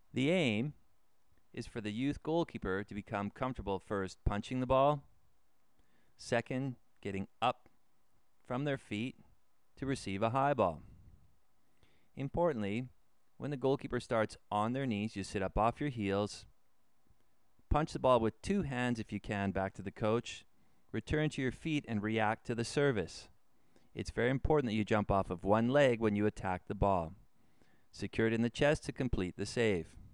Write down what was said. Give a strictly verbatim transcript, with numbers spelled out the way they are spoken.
The aim is for the youth goalkeeper to become comfortable first punching the ball, second, getting up from their feet to receive a high ball. Importantly, when the goalkeeper starts on their knees, you sit up off your heels, punch the ball with two hands if you can back to the coach, return to your feet and react to the service. It's very important that you jump off of one leg when you attack the ball. Secure it in the chest to complete the save.